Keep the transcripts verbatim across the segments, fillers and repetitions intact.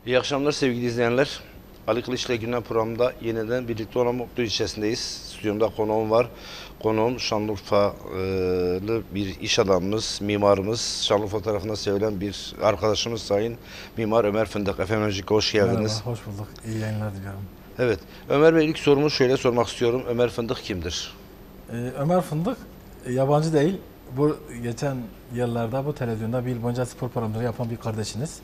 İyi akşamlar sevgili izleyenler. Ali Kılıç'la Gündem programında yeniden birlikte olan mutlu ilçesindeyiz. Stüdyomda konuğum var. Konuğum Şanlıurfalı bir iş adamımız, mimarımız, Şanlıurfa tarafından sevilen bir arkadaşımız Sayın Mimar Ömer Fındık. Efendim öncelikle hoş geldiniz. Merhaba, hoş bulduk. İyi yayınlar diliyorum. Evet, Ömer Bey ilk sorumu şöyle sormak istiyorum. Ömer Fındık kimdir? Ee, Ömer Fındık e, yabancı değil. Bu geçen yıllarda bu televizyonda bir yıl boyunca spor programları yapan bir kardeşiniz.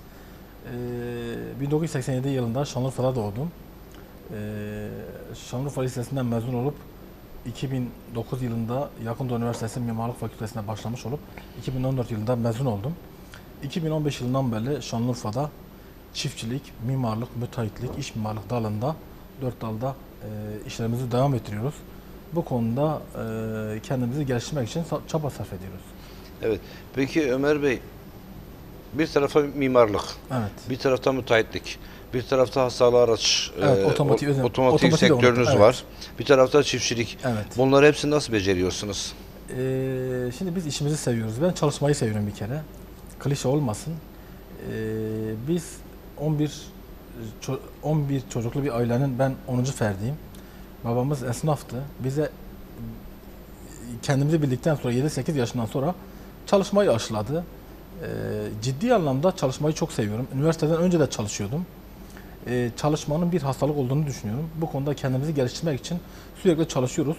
Ee, bin dokuz yüz seksen yedi yılında Şanlıurfa'da doğdum. Ee, Şanlıurfa Lisesi'nden mezun olup iki bin dokuz yılında Yakında Üniversitesi Mimarlık Fakültesi'ne başlamış olup iki bin on dört yılında mezun oldum. iki bin on beş yılından beri Şanlıurfa'da çiftçilik, mimarlık, müteahhitlik, iç mimarlık dalında dört dalda e, işlerimizi devam ettiriyoruz. Bu konuda e, kendimizi geliştirmek için çaba sarf ediyoruz. Evet. Peki Ömer Bey, bir tarafa mimarlık, Evet. bir tarafta müteahhitlik, bir tarafta hasarlı araç, Evet, e, otomotiv, otomotiv, otomotiv sektörünüz evet. var. Bir tarafta çiftçilik. Evet. Bunları hepsini nasıl beceriyorsunuz? E, şimdi biz işimizi seviyoruz. Ben çalışmayı seviyorum bir kere. Klişe olmasın. E, biz on bir on bir çocuklu bir ailenin ben onuncu ferdiyim. Babamız esnaftı. Bize kendimizi bildikten sonra yedi sekiz yaşından sonra çalışmayı aşıladı. Ee, ciddi anlamda çalışmayı çok seviyorum. Üniversiteden önce de çalışıyordum. Ee, çalışmanın bir hastalık olduğunu düşünüyorum. Bu konuda kendimizi geliştirmek için sürekli çalışıyoruz.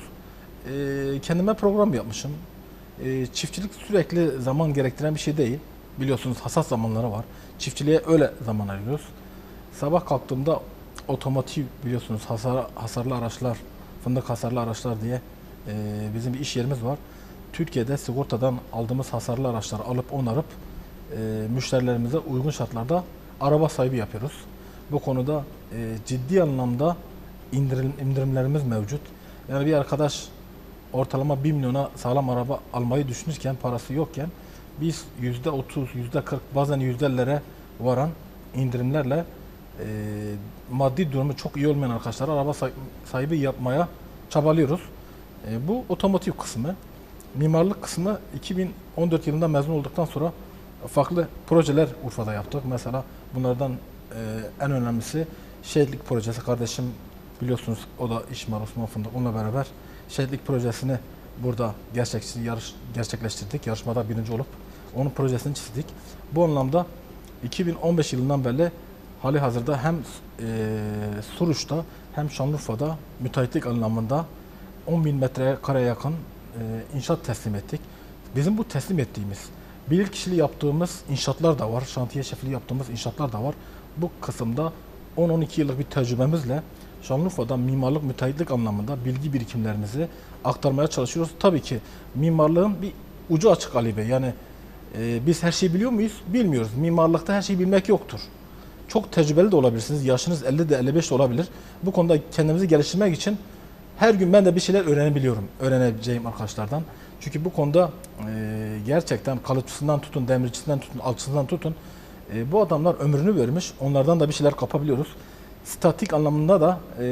Ee, kendime program yapmışım. Ee, çiftçilik sürekli zaman gerektiren bir şey değil. Biliyorsunuz hasat zamanları var. Çiftçiliğe öyle zaman ayırıyoruz. Sabah kalktığımda otomotiv biliyorsunuz hasar, hasarlı araçlar, fındık hasarlı araçlar diye e, bizim bir iş yerimiz var. Türkiye'de sigortadan aldığımız hasarlı araçları alıp onarıp e, müşterilerimize uygun şartlarda araba sahibi yapıyoruz. Bu konuda e, ciddi anlamda indirim, indirimlerimiz mevcut. Yani bir arkadaş ortalama bir milyona sağlam araba almayı düşünürken, parası yokken biz yüzde otuz, yüzde kırk bazen yüzde ellilere varan indirimlerle e, maddi durumu çok iyi olmayan arkadaşlara araba sahibi yapmaya çabalıyoruz. E, bu otomotiv kısmı. Mimarlık kısmı iki bin on dört yılında mezun olduktan sonra farklı projeler Urfa'da yaptık. Mesela bunlardan e, en önemlisi şehitlik projesi. Kardeşim biliyorsunuz o da İş Mimar Osman Fındık. Onunla beraber şehitlik projesini burada gerçekçi yarış, gerçekleştirdik. Yarışmada birinci olup onun projesini çizdik. Bu anlamda iki bin on beş yılından beri hali hazırda hem e, Suruç'ta hem Şanlıurfa'da müteahhitlik anlamında on bin metrekareye yakın e, inşaat teslim ettik. Bizim bu teslim ettiğimiz, bilirkişili yaptığımız inşaatlar da var, şantiye şefliği yaptığımız inşaatlar da var. Bu kısımda on on iki yıllık bir tecrübemizle Şanlıurfa'da mimarlık, müteahhitlik anlamında bilgi birikimlerimizi aktarmaya çalışıyoruz. Tabii ki mimarlığın bir ucu açık Ali Bey. Yani e, biz her şeyi biliyor muyuz? Bilmiyoruz. Mimarlıkta her şeyi bilmek yoktur. Çok tecrübeli de olabilirsiniz. Yaşınız elli de elli beş de olabilir. Bu konuda kendimizi geliştirmek için her gün ben de bir şeyler öğrenebiliyorum. Öğrenebileceğim arkadaşlardan. Çünkü bu konuda e, gerçekten kalıpçısından tutun, demircisinden tutun, alçısından tutun. E, bu adamlar ömrünü vermiş. Onlardan da bir şeyler kapabiliyoruz. Statik anlamında da e,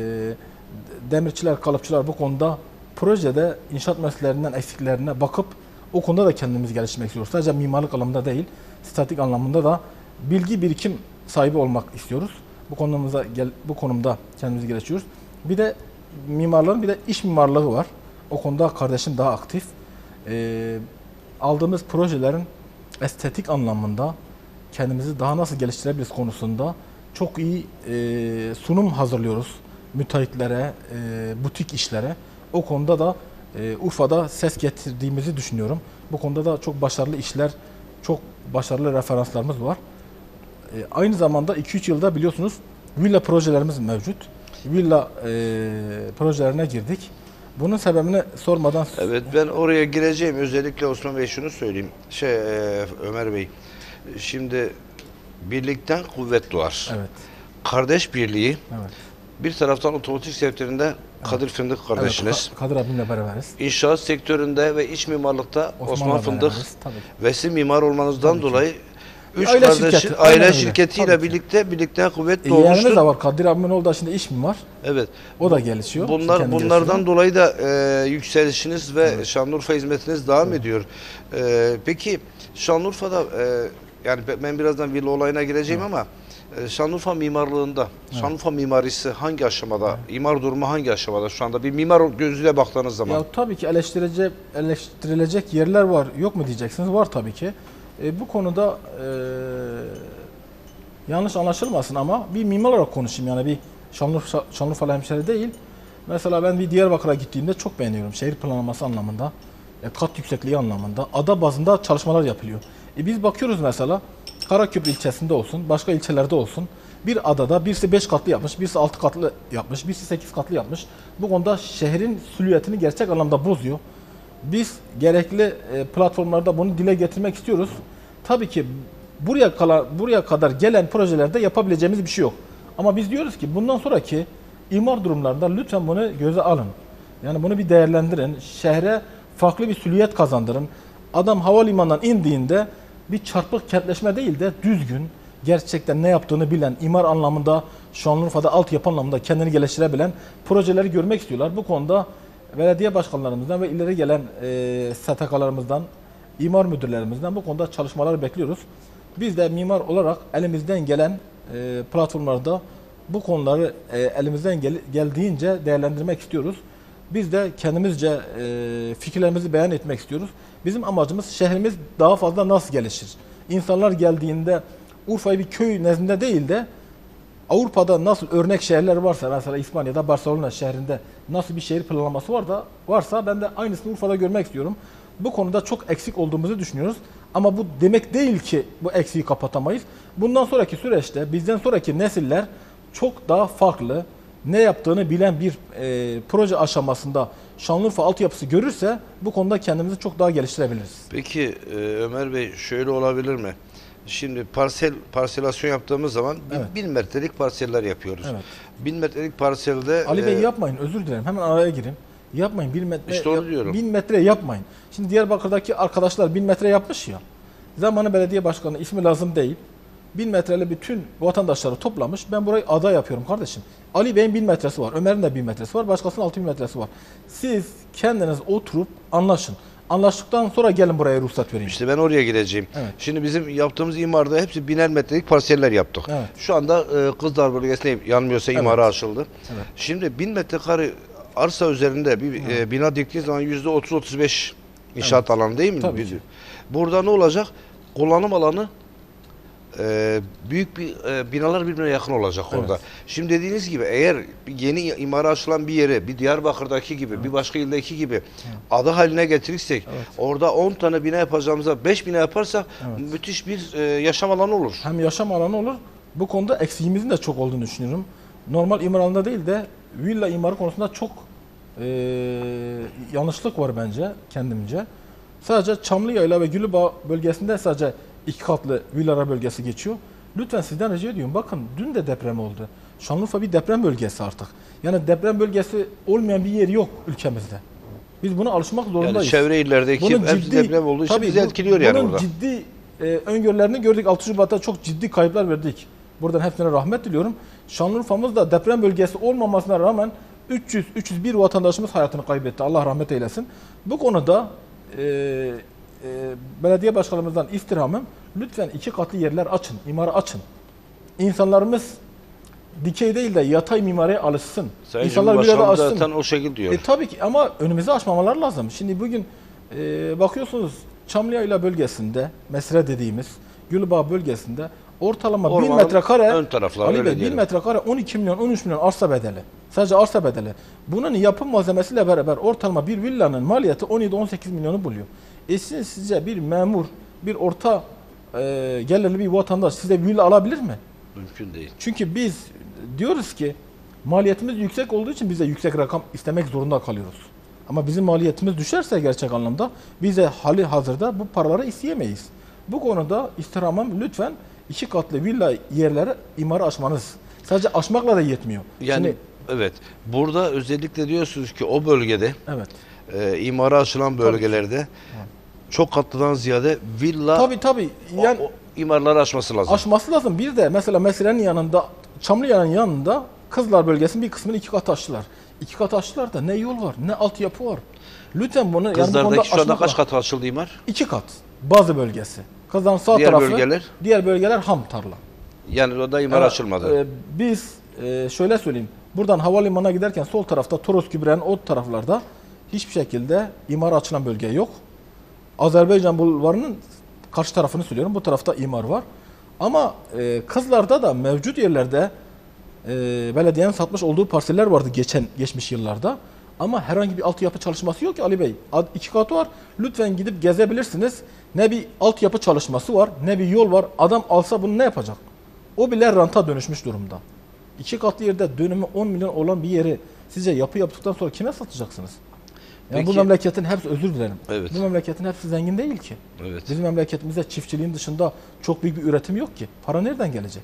demirçiler, kalıpçılar bu konuda projede inşaat mühendislerinden eksiklerine bakıp o konuda da kendimizi geliştirmek istiyoruz. Sadece mimarlık anlamında değil, statik anlamında da bilgi birikim sahibi olmak istiyoruz. Bu konumuza gel, bu konumda kendimizi geliştiriyoruz. Bir de mimarlığın bir de iş mimarlığı var. O konuda kardeşim daha aktif. Ee, aldığımız projelerin estetik anlamında kendimizi daha nasıl geliştirebiliriz konusunda çok iyi e, sunum hazırlıyoruz müteahhitlere, e, butik işlere. O konuda da e, Urfa'da ses getirdiğimizi düşünüyorum. Bu konuda da çok başarılı işler, çok başarılı referanslarımız var. E, aynı zamanda iki üç yılda biliyorsunuz villa projelerimiz mevcut. Villa e, projelerine girdik. Bunun sebebini sormadan... Evet, ben oraya gireceğim. Özellikle Osman Bey şunu söyleyeyim. Şey e, Ömer Bey, şimdi birlikten kuvvet doğar. Evet. Kardeş birliği. Evet. Bir taraftan otomotiv sektöründe Kadir Fındık kardeşiniz. Evet, Kadir abimle beraberiz. İnşaat sektöründe ve iç mimarlıkta Osman, Osman Fındık ve siz mimar olmanızdan dolayı üç aile kardeşin şirketi, aile şirketiyle birlikte birlikte kuvvet doğmuştur. Yeğenimiz de var. Kadir abimin oğlu da şimdi iş mimar. Evet. O da gelişiyor. Bunlar bunlardan dolayı da e, yükselişiniz ve evet. Şanlıurfa hizmetiniz devam evet. ediyor. E, peki Şanlıurfa'da e, yani ben birazdan villa olayına gireceğim evet. ama E, Şanlıurfa mimarlığında, Şanlıurfa mimarisi hangi aşamada, imar durumu hangi aşamada şu anda? Bir mimar gözüyle baktığınız zaman. Ya tabii ki eleştirilecek, eleştirilecek yerler var. Yok mu diyeceksiniz? Var tabii ki. E, bu konuda e, yanlış anlaşılmasın ama bir mimar olarak konuşayım. Yani bir Şanlıurfa, Şanlıurfalı hemşeri değil. Mesela ben bir Diyarbakır'a gittiğimde çok beğeniyorum. Şehir planlaması anlamında, e, kat yüksekliği anlamında, ada bazında çalışmalar yapılıyor. E, biz bakıyoruz mesela Karaköprü ilçesinde olsun, başka ilçelerde olsun. Bir adada birisi beş katlı yapmış, birisi altı katlı yapmış, birisi sekiz katlı yapmış. Bu konuda şehrin silüetini gerçek anlamda bozuyor. Biz gerekli e, platformlarda bunu dile getirmek istiyoruz. Tabii ki buraya kadar, buraya kadar gelen projelerde yapabileceğimiz bir şey yok. Ama biz diyoruz ki bundan sonraki imar durumlarında lütfen bunu göze alın. Yani bunu bir değerlendirin. Şehre farklı bir silüet kazandırın. Adam havalimanından indiğinde bir çarpık kentleşme değil de düzgün, gerçekten ne yaptığını bilen, imar anlamında, Şanlıurfa'da altyapı anlamında kendini geliştirebilen projeleri görmek istiyorlar. Bu konuda belediye başkanlarımızdan ve ileri gelen e, S T K'larımızdan, imar müdürlerimizden bu konuda çalışmalar bekliyoruz. Biz de mimar olarak elimizden gelen e, platformlarda bu konuları e, elimizden gel geldiğince değerlendirmek istiyoruz. Biz de kendimizce e, fikirlerimizi beyan etmek istiyoruz. Bizim amacımız şehrimiz daha fazla nasıl gelişir? İnsanlar geldiğinde Urfa'yı bir köy nezdinde değil de Avrupa'da nasıl örnek şehirler varsa, mesela İspanya'da Barcelona şehrinde nasıl bir şehir planlaması var da varsa ben de aynısını Urfa'da görmek istiyorum. Bu konuda çok eksik olduğumuzu düşünüyoruz. Ama bu demek değil ki bu eksiği kapatamayız. Bundan sonraki süreçte bizden sonraki nesiller çok daha farklı, ne yaptığını bilen bir e, proje aşamasında Şanlıurfa altyapısı görürse bu konuda kendimizi çok daha geliştirebiliriz. Peki e, Ömer Bey şöyle olabilir mi? Şimdi parsel parselasyon yaptığımız zaman Evet. bin metrelik parseller yapıyoruz. Evet. Bin metrelik parselde Ali Bey e, yapmayın, özür dilerim. Hemen araya gireyim. Yapmayın, bin metre, İşte onu yap- diyorum. bin metre yapmayın. Şimdi Diyarbakır'daki arkadaşlar bin metre yapmış ya. Zamanı belediye başkanı ismi lazım değil. Bin metreli bütün vatandaşları toplamış. Ben burayı ada yapıyorum kardeşim. Ali Bey'in bin metresi var. Ömer'in de bin metresi var. Başkasının altı bin metresi var. Siz kendiniz oturup anlaşın. Anlaştıktan sonra gelin buraya ruhsat vereyim. İşte ben oraya gireceğim. Evet. Şimdi bizim yaptığımız imarda hepsi biner metrelik parseller yaptık. Evet. Şu anda e, Kızdağ bölgesinde yanmıyorsa Evet. imara açıldı. Evet. Şimdi bin metrekare arsa üzerinde bir e, bina diktiği zaman yüzde otuz otuz beş inşaat alanı değil mi? Tabii Biz- ki. Burada ne olacak? Kullanım alanı e, büyük bir e, binalar birbirine yakın olacak Evet. orada. Şimdi dediğiniz gibi eğer bir yeni imara açılan bir yere bir Diyarbakır'daki gibi bir başka ildeki gibi ada haline getirirsek Evet. orada on tane bina yapacağımıza beş bina yaparsak Evet. müthiş bir e, yaşam alanı olur. Hem yaşam alanı olur. Bu konuda eksiğimizin de çok olduğunu düşünüyorum. Normal imar alanında değil de villa imarı konusunda çok e, yanlışlık var bence kendimce. Sadece Çamlıyayla ve Gülübağ bölgesinde sadece iki katlı villalar bölgesi geçiyor. Lütfen sizden rica ediyorum. Bakın dün de deprem oldu. Şanlıurfa bir deprem bölgesi artık. Yani deprem bölgesi olmayan bir yer yok ülkemizde. Biz buna alışmak zorundayız. Yani çevre illerdeki Bunun hepsi ciddi- deprem olduğu için tabii bizi bu- etkiliyor yani bunun burada. ciddi e, öngörülerini gördük. altı Şubat'ta çok ciddi kayıplar verdik. Buradan hepsine rahmet diliyorum. Şanlıurfa'mız da deprem bölgesi olmamasına rağmen üç yüz üç yüz bir vatandaşımız hayatını kaybetti. Allah rahmet eylesin. Bu konuda e, e, belediye başkanımızdan istirhamım, lütfen iki katlı yerler açın, imarı açın. İnsanlarımız dikey değil de yatay mimariye alışsın. Sayın İnsanlar bir yere Cumhurbaşkanı açsın. zaten o şekilde diyor. E, tabii ki ama önümüzü açmamalar lazım. Şimdi bugün e, bakıyorsunuz Çamlıyayla bölgesinde, Mesre dediğimiz Gülbağ bölgesinde ortalama bin Ormanın metrekare, ön tarafları, Ali öyle Bey, bin diyelim. metrekare on iki milyon, on üç milyon arsa bedeli. Sadece arsa bedeli. Bunun yapım malzemesiyle beraber ortalama bir villanın maliyeti on yedi on sekiz milyonu buluyor. E siz, sizce bir memur, bir orta e, gelirli bir vatandaş size bir villa alabilir mi? Mümkün değil. Çünkü biz diyoruz ki maliyetimiz yüksek olduğu için bize yüksek rakam istemek zorunda kalıyoruz. Ama bizim maliyetimiz düşerse gerçek anlamda bize hali hazırda bu paraları isteyemeyiz. Bu konuda istirhamım lütfen iki katlı villa yerlere imarı açmanız. Sadece açmakla da yetmiyor. Yani Şimdi, evet. Burada özellikle diyorsunuz ki o bölgede evet. e, imara açılan bölgelerde çok katlıdan ziyade villa Tabii tabii. Yani o, o imarları açması lazım. aşması lazım. Bir de mesela Mesele'nin yanında, Çamlıya'nın yanında Kızlar bölgesinin bir kısmını iki kat açtılar. İki kat açtılar da ne yol var, ne altyapı var. Lütfen bunu yani bu konuda Kızlardaki şu anda aşmak kaç lazım. kat açıldı imar? İki kat. Bazı bölgesi. Kızların sağ Diğer tarafı. bölgeler? Diğer bölgeler ham tarla. Yani o da imar Evet, açılmadı. e, biz e, şöyle söyleyeyim. Buradan havalimanına giderken sol tarafta Toros Gübre'nin o taraflarda hiçbir şekilde imar açılan bölge yok. Azerbaycan Bulvarı'nın karşı tarafını söylüyorum. Bu tarafta imar var. Ama e, Kızlar'da da mevcut yerlerde e, belediyenin satmış olduğu parseller vardı geçen geçmiş yıllarda. Ama herhangi bir altyapı çalışması yok ki Ali Bey. Ad- İki katı var. Lütfen gidip gezebilirsiniz. Ne bir altyapı çalışması var, ne bir yol var. Adam alsa bunu ne yapacak? O bile ranta dönüşmüş durumda. İki katlı yerde dönümü on milyon olan bir yeri sizce yapı yaptıktan sonra kime satacaksınız? Yani bu Peki- memleketin hepsi, özür dilerim. Evet. Bu memleketin hepsi zengin değil ki. Evet. Bizim memleketimizde çiftçiliğin dışında çok büyük bir üretim yok ki. Para nereden gelecek?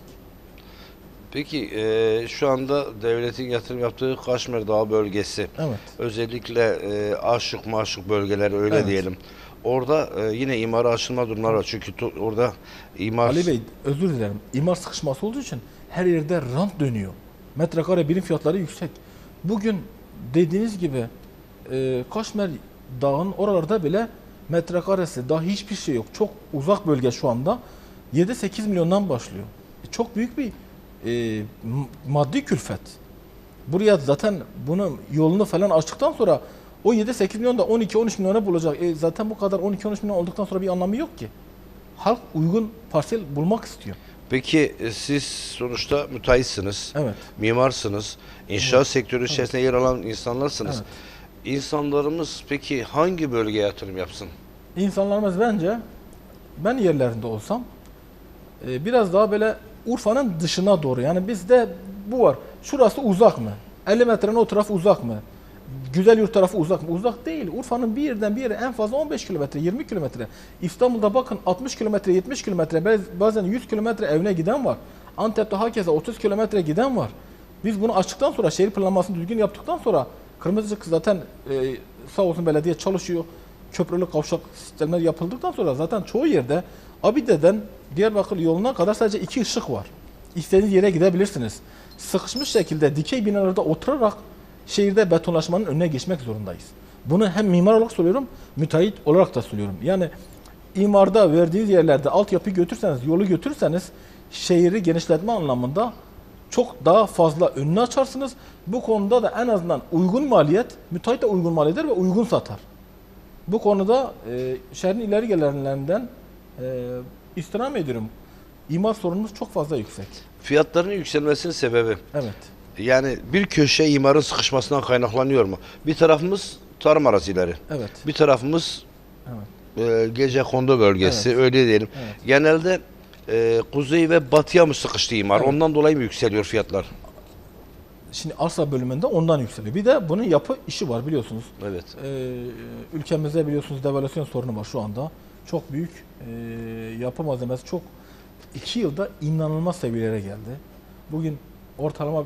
Peki e, şu anda devletin yatırım yaptığı Kaşmer Dağı bölgesi, Evet. özellikle e, aşık maşık bölgeler öyle Evet. diyelim. Orada e, yine imara açılma durumları var. Çünkü to- orada imar... Ali Bey, özür dilerim. İmar sıkışması olduğu için her yerde rant dönüyor. Metrekare birim fiyatları yüksek. Bugün dediğiniz gibi e, Kaşmer Dağı'nın oralarda bile metrekaresi daha hiçbir şey yok. Çok uzak bölge şu anda. yedi sekiz milyondan başlıyor. E, çok büyük bir e, m- maddi külfet. Buraya zaten bunun yolunu falan açtıktan sonra o yedi sekiz milyon da on iki on üç milyona bulacak. E, zaten bu kadar on iki on üç milyon olduktan sonra bir anlamı yok ki. Halk uygun parsel bulmak istiyor. Peki e, siz sonuçta müteahhitsiniz, Evet. mimarsınız, inşaat sektörü içerisinde yer alan insanlarsınız. Evet. İnsanlarımız peki hangi bölgeye yatırım yapsın? İnsanlarımız bence ben yerlerinde olsam e, biraz daha böyle Urfa'nın dışına doğru. Yani bizde bu var. Şurası uzak mı? elli metrenin o tarafı uzak mı? Güzelyurt tarafı uzak mı? Uzak değil. Urfa'nın bir yerden bir yere en fazla on beş kilometre, yirmi kilometre. İstanbul'da bakın altmış kilometre, yetmiş kilometre, bazen yüz kilometre evine giden var. Antep'te hakeza otuz kilometre giden var. Biz bunu açtıktan sonra, şehir planlamasını düzgün yaptıktan sonra, Kırmızıcık zaten e, sağ olsun belediye çalışıyor. Köprülü kavşak sistemler yapıldıktan sonra zaten çoğu yerde Abide'den Diyarbakır yoluna kadar sadece iki ışık var. İstediğiniz yere gidebilirsiniz. Sıkışmış şekilde dikey binalarda oturarak şehirde betonlaşmanın önüne geçmek zorundayız. Bunu hem mimar olarak söylüyorum, müteahhit olarak da söylüyorum. Yani imarda verdiğiniz yerlerde altyapı götürseniz, yolu götürürseniz şehri genişletme anlamında çok daha fazla önünü açarsınız. Bu konuda da en azından uygun maliyet, müteahhit de uygun mal eder ve uygun satar. Bu konuda e, şehrin ileri gelenlerinden e, istirham ediyorum. İmar sorunumuz çok fazla yüksek. Fiyatların yükselmesinin sebebi, Evet. yani bir köşe imarın sıkışmasından kaynaklanıyor mu? Bir tarafımız tarım arazileri, Evet. bir tarafımız Evet. e, gecekondu bölgesi, Evet. öyle diyelim. Evet. Genelde e, kuzey ve batıya mı sıkıştı imar? Evet. Ondan dolayı mı yükseliyor fiyatlar? Şimdi arsa bölümünde ondan yükseliyor. Bir de bunun yapı işi var biliyorsunuz. Evet. Ee, ülkemizde biliyorsunuz devalüasyon sorunu var şu anda. Çok büyük e, yapı malzemesi çok iki yılda inanılmaz seviyelere geldi. Bugün ortalama m,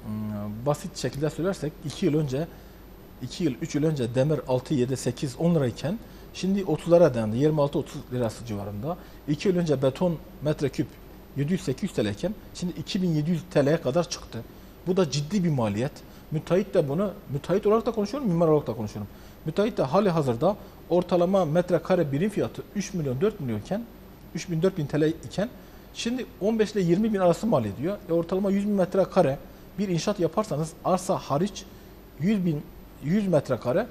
basit şekilde söylersek iki yıl önce iki yıl üç yıl önce demir altı yedi sekiz on lirayken şimdi otuzlara dayandı. yirmi altı otuz lirası civarında. iki yıl önce beton metreküp yedi yüz sekiz yüz T L iken şimdi iki bin yedi yüz T L'ye kadar çıktı. Bu da ciddi bir maliyet. Müteahhit de bunu, müteahhit olarak da konuşuyorum, mimar olarak da konuşuyorum. Müteahhit de hali hazırda ortalama metrekare birim fiyatı üç milyon dört milyonken, üç bin dört bin T L iken şimdi on beş ile yirmi bin arası mal ediyor. E ortalama yüz bin metrekare bir inşaat yaparsanız arsa hariç yüz bin yüz metrekare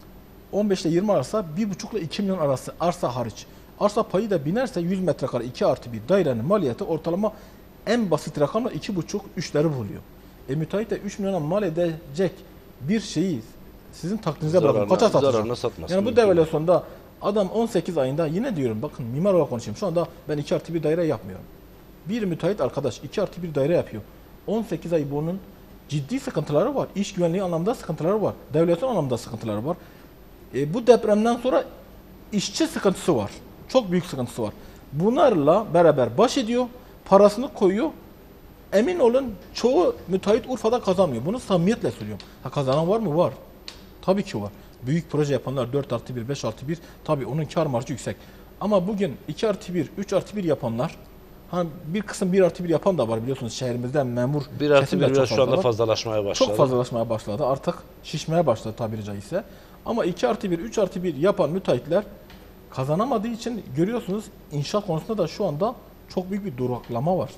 on beş ile yirmi arası bir buçuk ile iki milyon arası arsa hariç. Arsa payı da binerse yüz metrekare iki artı bir dairenin maliyeti ortalama en basit rakamla iki buçuk üçleri buluyor. E müteahhit de üç milyona mal edecek bir şeyi sizin takdirinize bırakın. Zararına- Kaça satacak? zararına satmasın Yani bu mümkün. devalüasyonda adam on sekiz ayında yine diyorum bakın mimar olarak konuşayım. Şu anda ben iki artı bir daire yapmıyorum. Bir müteahhit arkadaş iki artı bir daire yapıyor. on sekiz ay bunun ciddi sıkıntıları var. İş güvenliği anlamda sıkıntıları var. Devalüasyon anlamda sıkıntıları var. E, bu depremden sonra işçi sıkıntısı var. Çok büyük sıkıntısı var. Bunlarla beraber baş ediyor. Parasını koyuyor. Emin olun çoğu müteahhit Urfa'da kazanmıyor. Bunu samimiyetle söylüyorum. Ha, kazanan var mı? Var. Tabii ki var. Büyük proje yapanlar dört artı bir, beş artı bir tabii onun kar marjı yüksek. Ama bugün iki artı bir, üç artı bir yapanlar, hani bir kısım bir artı bir yapan da var biliyorsunuz şehrimizde memur Bir artı kesim bir de çok biraz şu fazla anda var. fazlalaşmaya başladı. Çok fazlalaşmaya başladı. Artık şişmeye başladı tabiri caizse. Ama iki artı bir, üç artı bir yapan müteahhitler kazanamadığı için görüyorsunuz inşaat konusunda da şu anda çok büyük bir duraklama var.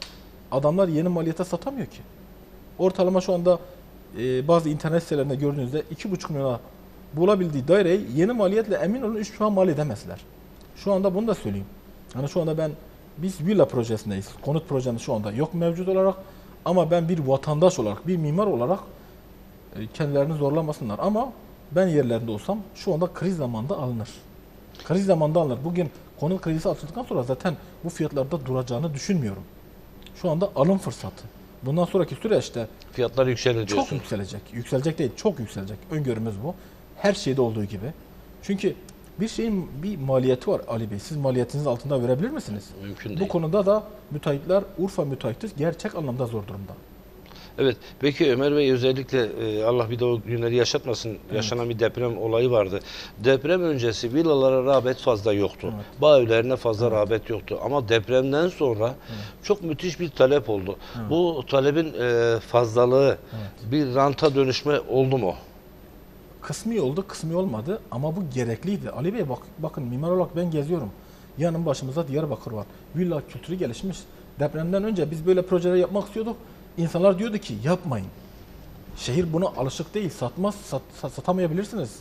adamlar yeni maliyete satamıyor ki. Ortalama şu anda e, bazı internet sitelerinde gördüğünüzde iki buçuk milyona bulabildiği daireyi yeni maliyetle emin olun üç buçuk mal edemezler. Şu anda bunu da söyleyeyim. Yani şu anda ben biz villa projesindeyiz. Konut projemiz şu anda yok mevcut olarak ama ben bir vatandaş olarak, bir mimar olarak e, kendilerini zorlamasınlar. Ama ben yerlerinde olsam şu anda kriz zamanında alınır. Kriz zamanında alınır. Bugün konut kredisi açıldıktan sonra zaten bu fiyatlarda duracağını düşünmüyorum. Şu anda alım fırsatı. Bundan sonraki süreçte Fiyatlar yükselir diyorsun. çok yükselecek. Yükselecek değil, çok yükselecek. Öngörümüz bu. Her şeyde olduğu gibi. Çünkü bir şeyin bir maliyeti var Ali Bey. Siz maliyetiniz altında verebilir misiniz? Mümkün değil. Bu konuda da müteahhitler, Urfa müteahhiti gerçek anlamda zor durumda. Evet. Peki Ömer Bey özellikle e, Allah bir de o günleri yaşatmasın. Yaşanan bir deprem olayı vardı. Deprem öncesi villalara rağbet fazla yoktu. Evet. Bağ evlerine fazla rağbet yoktu. Ama depremden sonra çok müthiş bir talep oldu. Bu talebin e, fazlalığı bir ranta dönüşme oldu mu? Kısmi oldu, kısmi olmadı ama bu gerekliydi. Ali Bey bak, bakın mimar olarak ben geziyorum. Yanım başımızda Diyarbakır var. Villa kültürü gelişmiş. Depremden önce biz böyle projeler yapmak istiyorduk. İnsanlar diyordu ki yapmayın. Şehir buna alışık değil. Satmaz, sat, sat- satamayabilirsiniz.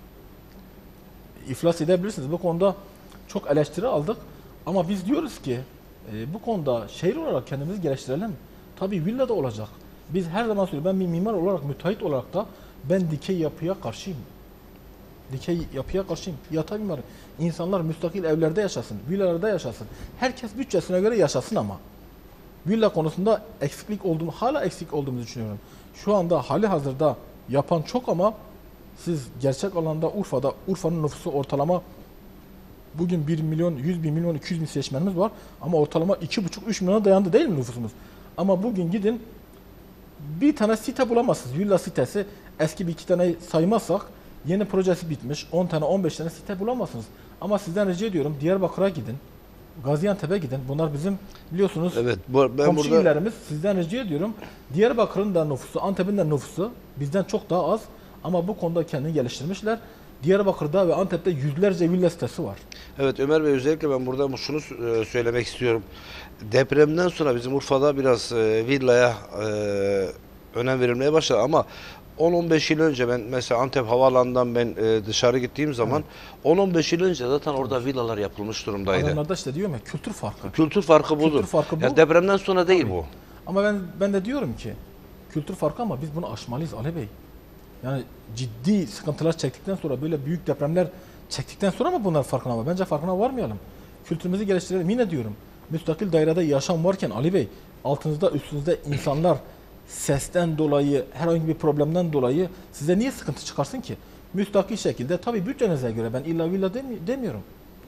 İflas edebilirsiniz. Bu konuda çok eleştiri aldık. Ama biz diyoruz ki e, bu konuda şehir olarak kendimizi geliştirelim. Tabii villa da olacak. Biz her zaman söylüyorum. Ben bir mimar olarak, müteahhit olarak da ben dikey yapıya karşıyım. Dikey yapıya karşıyım. Yatay mimari. İnsanlar müstakil evlerde yaşasın, villalarda yaşasın. Herkes bütçesine göre yaşasın ama. Villa konusunda eksiklik olduğunu, hala eksik olduğumuzu düşünüyorum. Şu anda hali hazırda yapan çok ama siz gerçek alanda Urfa'da, Urfa'nın nüfusu ortalama bugün bir milyon, yüz bin, milyon, iki yüz bin seçmenimiz var. Ama ortalama iki buçuk üç milyona dayandı değil mi nüfusumuz? Ama bugün gidin bir tane site bulamazsınız. Villa sitesi eski bir iki tane saymazsak yeni projesi bitmiş. on tane on beş tane site bulamazsınız. Ama sizden rica ediyorum Diyarbakır'a gidin. Gaziantep'e gidin. Bunlar bizim biliyorsunuz Evet. Bu, ben komşu burada illerimiz. Sizden rica ediyorum. Diyarbakır'ın da nüfusu, Antep'in de nüfusu bizden çok daha az. Ama bu konuda kendini geliştirmişler. Diyarbakır'da ve Antep'te yüzlerce villa sitesi var. Evet Ömer Bey özellikle ben burada şunu e, söylemek istiyorum. Depremden sonra bizim Urfa'da biraz e, villaya e, önem verilmeye başladı ama on on beş yıl önce ben mesela Antep Havaalanı'ndan ben e, dışarı gittiğim zaman on on beş yıl önce zaten orada villalar yapılmış durumdaydı. Adamlarda işte diyorum ya kültür farkı. Kültür farkı budur. Kültür farkı bu. Ya depremden sonra değil bu. Ama ben ben de diyorum ki kültür farkı ama biz bunu aşmalıyız Ali Bey. Yani ciddi sıkıntılar çektikten sonra böyle büyük depremler çektikten sonra mı bunlar farkına var? Bence farkına varmayalım. Kültürümüzü geliştirelim. Yine diyorum müstakil dairede yaşam varken Ali Bey altınızda üstünüzde insanlar sesten dolayı herhangi bir problemden dolayı size niye sıkıntı çıkarsın ki? Müstakil şekilde tabii bütçenize göre ben illa villa demi- demiyorum.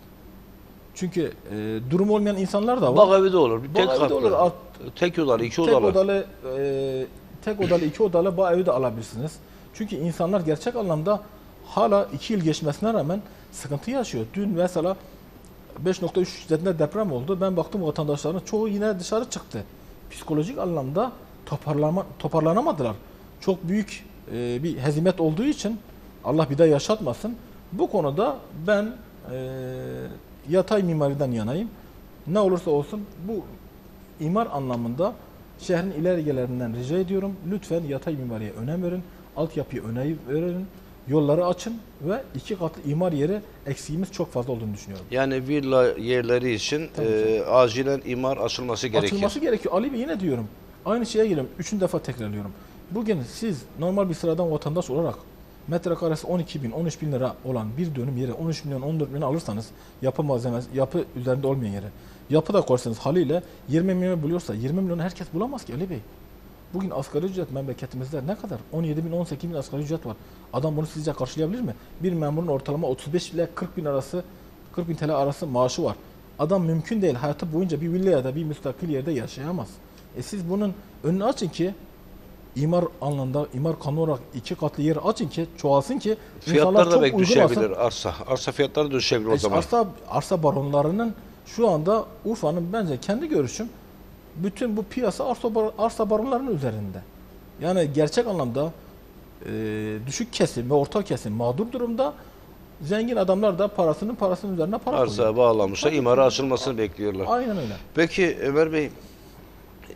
Çünkü e, durum olmayan insanlar da var. Bak evi de olur. Bir Bağ tek evi de katlı. olur. Alt- Tek odalı, iki tek odalı. odalı e, tek odalı iki odalı bağ evi de alabilirsiniz. Çünkü insanlar gerçek anlamda hala iki yıl geçmesine rağmen sıkıntı yaşıyor. Dün mesela beş nokta üç şiddetinde deprem oldu. Ben baktım vatandaşların çoğu yine dışarı çıktı. Psikolojik anlamda toparlama, toparlanamadılar. Çok büyük e, bir hezimet olduğu için Allah bir daha yaşatmasın. Bu konuda ben e, yatay mimariden yanayım. Ne olursa olsun bu imar anlamında şehrin ilergelerinden rica ediyorum. Lütfen yatay mimariye önem verin. Altyapıya önem verin. Yolları açın ve iki katlı imar yeri eksiğimiz çok fazla olduğunu düşünüyorum. Yani villa yerleri için Tabii e, acilen imar açılması gerekir. Açılması gerekiyor. Ali Bey yine diyorum. Aynı şeye geliyorum. Üçüncü defa tekrarlıyorum. Bugün siz normal bir sıradan vatandaş olarak metrekaresi on iki bin, on üç bin lira olan bir dönüm yeri on üç milyon, on dört milyon alırsanız yapı malzemesi, yapı üzerinde olmayan yeri. Yapı da koysanız haliyle yirmi milyon buluyorsa yirmi milyonu herkes bulamaz ki Ali Bey. Bugün asgari ücret memleketimizde ne kadar? on yedi bin, on sekiz bin asgari ücret var. Adam bunu sizce karşılayabilir mi? Bir memurun ortalama otuz beş ile kırk bin arası, kırk bin T L arası maaşı var. Adam mümkün değil hayatı boyunca bir villa ya da bir müstakil yerde yaşayamaz. E siz bunun önünü açın ki imar anlamda, imar kanunu olarak iki katlı yer açın ki çoğalsın ki Fiyatlar da belki uygun düşebilir alsın. arsa. Arsa fiyatları da düşebilir o E, zaman. Arsa, arsa baronlarının şu anda Urfa'nın bence kendi görüşüm bütün bu piyasa arsa, bar- arsa baronlarının üzerinde. Yani gerçek anlamda e, düşük kesim ve orta kesim mağdur durumda. Zengin adamlar da parasının parasının üzerine para koyuyor. Arsaya bağlanmışlar, Tabii imara ki. açılmasını bekliyorlar. Aynen öyle. Peki Ömer Bey,